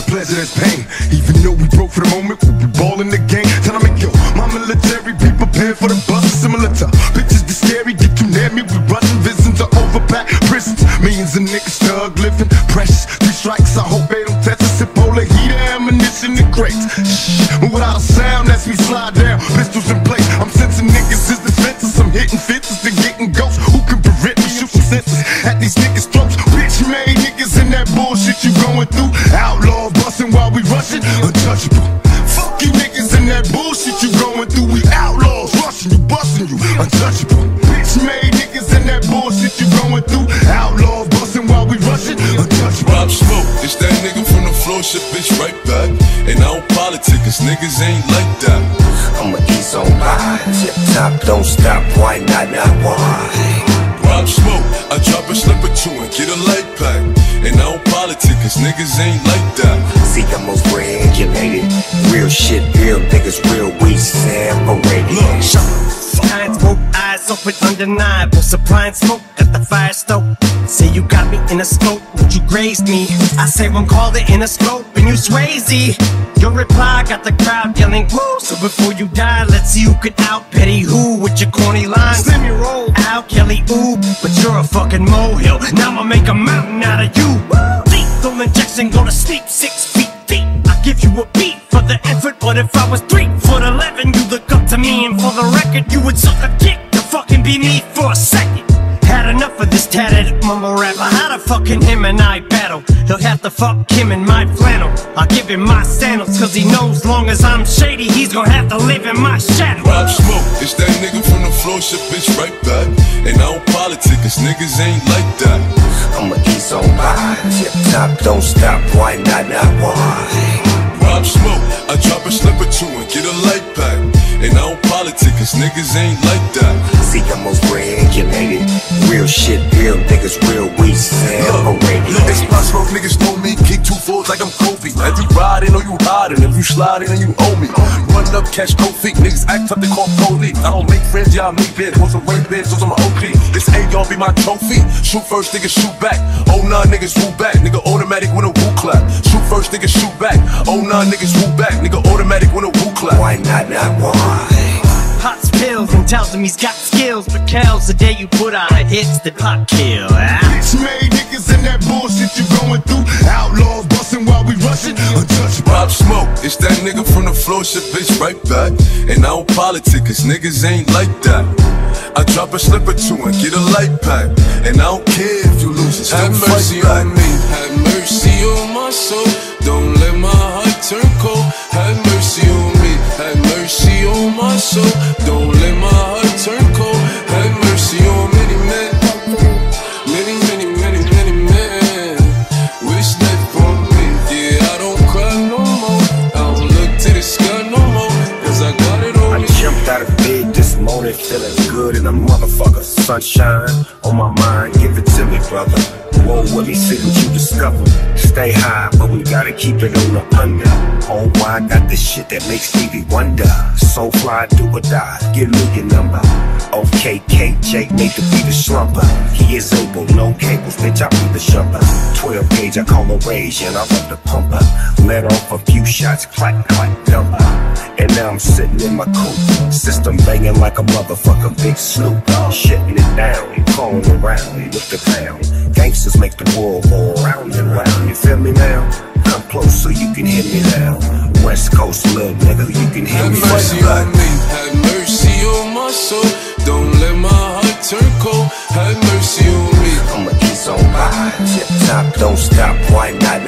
pleasure, there's pain. Even though we broke for the moment, we'll be balling the game. Tell them, yo, my military, be prepared for the bus. Similar to bitches, the scary, get too near me. We running visions of overpacked prisons. Millions of niggas thug living, precious. 3 strikes, I hope they don't test us. Sip polar heater, ammunition in crates. Shh, but without a sound, as we slide down, pistols in place. I'm sensing niggas is defenses. I'm hitting fences and getting ghosts. Who can prevent me? Shooting senses at these niggas' throats. Bitch made niggas in that bullshit you going through. Outlaws busting while we rushing, untouchable. Fuck you niggas in that bullshit you going through. We outlaws rushing you, busting you, untouchable. Bitch made niggas in that bullshit you going through. Outlaws busting while we rushing, untouchable. Rob Smoke, it's that nigga from the floor, shit bitch right back. And I don't politic, cause niggas ain't like that. I'ma ease on by, tip top, don't stop, why not, why? Rob Smoke, I drop a slip or 2 and get a light pack. And I don't politic, cause niggas ain't like that. See, I'm most regulated. Real shit, real niggas, real we separated. Look, smoke, eyes open, undeniable. Supplying smoke at the fire stove. Say you got me in a scope, but you grazed me. I say one call it in a scope, and you swayzy. Your reply got the crowd yelling woo. So before you die, let's see who can out Petty who with your corny lines. Slim your roll out Kelly, ooh, but you're a fucking molehill. Now I'ma make a mountain out of you. Lethal injection, go to sleep 6 feet deep. I give you a beat for the effort, but if I was 3'11", you look up to me, and for the record, you would suck a dick to fucking be me for a second. Had enough of this tatted mumble rapper. How the fucking him and I battle? He'll have to fuck him in my flannel. I'll give him my sandals, cause he knows long as I'm shady, he's gonna have to live in my shadow. Rob Smoke, it's that nigga from the floor, shit bitch right back. And I don't politic, cause niggas ain't like that. I'ma ease on by, tip top, don't stop, why not, why? Rob Smoke, I drop a slip or 2 and get a light pack. And I don't politic, cause niggas ain't like that. See, I'm most regulated. Real shit, real niggas, real we separated. It's my smoke, niggas know me. Kick 2 fours like I'm Kobe. If you riding or you hiding, if you sliding and you owe me. Run up, catch cold feet, niggas act up, they call police. I don't make friends, y'all make bids. Want some rain bids, those are my OP. This AR be my trophy. Shoot first, niggas shoot back. 09 niggas woo back, nigga automatic with a woo clap. Shoot first, niggas shoot back. 09 niggas woo back, nigga automatic with a woo clap. Why not, why? Hot pills and tells him he's got skills, but Kel's the day you put out a hits the pot kill. Bitch made niggas in that bullshit you going through. Outlaws busting while we rushing, untouchable. Rob Smoke, it's that nigga from the floor, shit bitch right back. And I don't politic, cause niggas ain't like that. I drop a slip or 2 and get a light pack. And I don't care if you lose it, have mercy on me, have mercy on my soul. Don't let my heart turn cold. Have mercy on me, have mercy on my soul. Don't let my heart turn cold. Have mercy on many men, many, many, many, many men. Wish that for me. Yeah, I don't cry no more. I don't look to the sky no more, cause I got it on me. I jumped out of bed this morning feeling good in a motherfucker. Sunshine on my mind, give it to me, brother. Roll with me, see what you discover. Stay high, but we gotta keep it on the under. Oh, why I got this shit that makes Stevie wonder. So fly, do or die, give me your number. Okay, KJ, made to be the slumber. He is able, no cables, bitch, I be the jumper. 12 gauge, I call a rage, and I love the pumper. Let off a few shots, clack, clack, dumper. And now I'm sitting in my coupe. System banging like a motherfucking Big Snoop. Shitting it down, calling around with the pound. Gangsters make the world go round and round. You feel me now? Come close so you can hear me now. West Coast, little nigga, you can hear me. Have mercy on me, have mercy on my soul. Don't let my heart turn cold. Have mercy on me. I'ma ease on by, tip top, don't stop, why not,